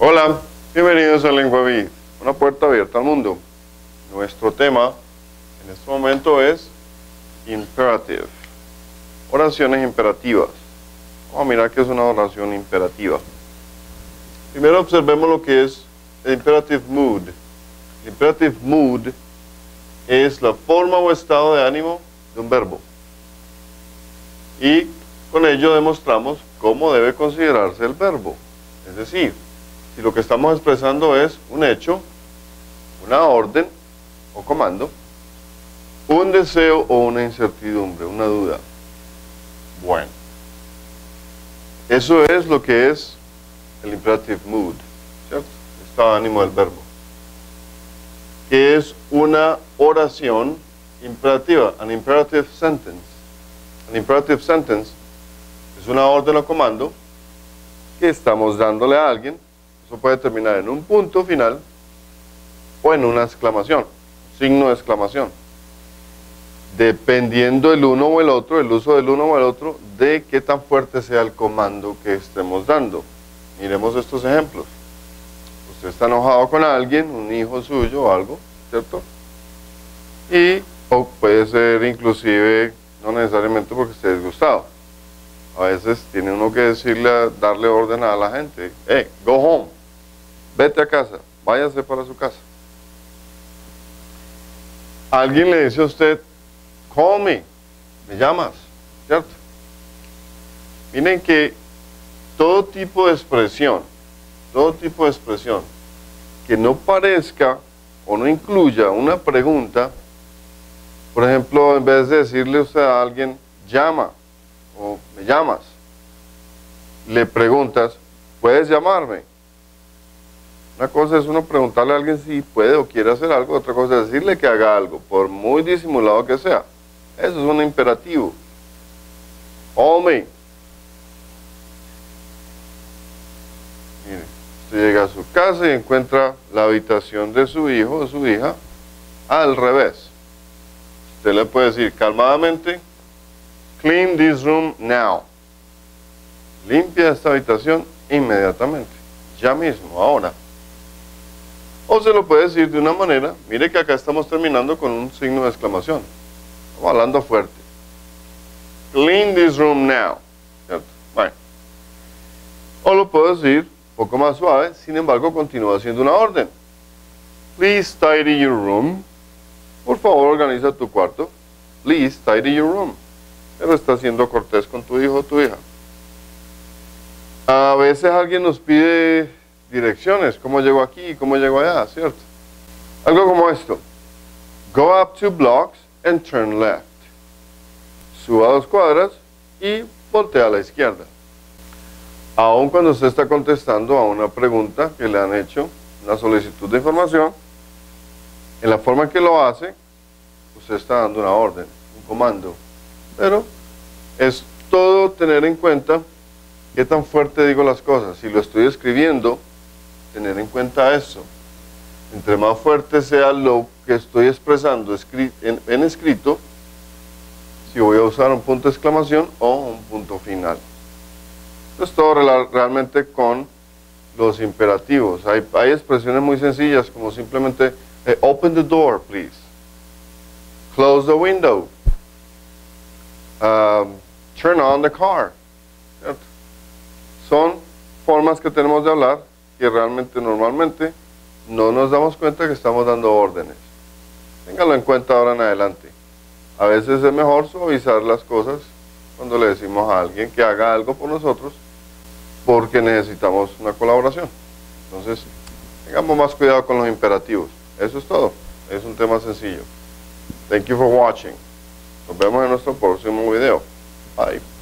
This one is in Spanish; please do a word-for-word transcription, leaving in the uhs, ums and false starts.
Hola, bienvenidos a LenguaVid, una puerta abierta al mundo. Nuestro tema en este momento es imperative, oraciones imperativas. Vamos a mirar qué es una oración imperativa. Primero observemos lo que es el imperative mood. El imperative mood es la forma o estado de ánimo de un verbo. Y con ello demostramos cómo debe considerarse el verbo. Es decir, si lo que estamos expresando es un hecho, una orden o comando, un deseo o una incertidumbre, una duda. Bueno, eso es lo que es el imperative mood, ¿cierto? El estado de ánimo del verbo. Que es una oración imperativa, an imperative sentence. An imperative sentence es una orden o comando que estamos dándole a alguien. Eso puede terminar en un punto final o en una exclamación, signo de exclamación. Dependiendo el uno o el otro, el uso del uno o el otro, de qué tan fuerte sea el comando que estemos dando. Miremos estos ejemplos. Usted está enojado con alguien, un hijo suyo o algo, ¿cierto? Y o puede ser inclusive, no necesariamente porque esté disgustado. A veces tiene uno que decirle, darle orden a la gente. Hey, go home. Vete a casa. Váyase para su casa. Alguien le dice a usted, call me. Me llamas. ¿Cierto? Miren que todo tipo de expresión, todo tipo de expresión que no parezca o no incluya una pregunta, por ejemplo, en vez de decirle usted a alguien, llama, o me llamas, le preguntas, ¿puedes llamarme? Una cosa es uno preguntarle a alguien si puede o quiere hacer algo, otra cosa es decirle que haga algo, por muy disimulado que sea. Eso es un imperativo. Call me. Mire, usted llega a su casa y encuentra la habitación de su hijo o su hija al revés. Usted le puede decir calmadamente, clean this room now. Limpia esta habitación inmediatamente, ya mismo, ahora. O se lo puede decir de una manera, mire que acá estamos terminando con un signo de exclamación. Estamos hablando fuerte. Clean this room now. ¿Cierto? Bueno. O lo puedo decir un poco más suave, sin embargo continúa siendo una orden. Please tidy your room. Por favor, organiza tu cuarto. Please tidy your room. Pero está siendo cortés con tu hijo o tu hija. A veces alguien nos pide direcciones, cómo llego aquí, cómo llego allá, ¿cierto? Algo como esto. Go up two blocks and turn left. Suba dos cuadras y voltea a la izquierda. Aun cuando usted está contestando a una pregunta que le han hecho, una solicitud de información, en la forma en que lo hace, usted está dando una orden, un comando. Pero es todo tener en cuenta qué tan fuerte digo las cosas. Si lo estoy escribiendo, tener en cuenta eso. Entre más fuerte sea lo que estoy expresando en, en escrito, si voy a usar un punto de exclamación o un punto final. Esto es todo realmente con los imperativos. Hay, hay expresiones muy sencillas como simplemente hey, open the door, please. Close the window. Um, turn on the car. ¿Cierto? Son formas que tenemos de hablar que realmente normalmente no nos damos cuenta que estamos dando órdenes. Téngalo en cuenta ahora en adelante. A veces es mejor suavizar las cosas cuando le decimos a alguien que haga algo por nosotros porque necesitamos una colaboración. Entonces, tengamos más cuidado con los imperativos. Eso es todo. Es un tema sencillo. Thank you for watching. Nos vemos en nuestro próximo video. Bye.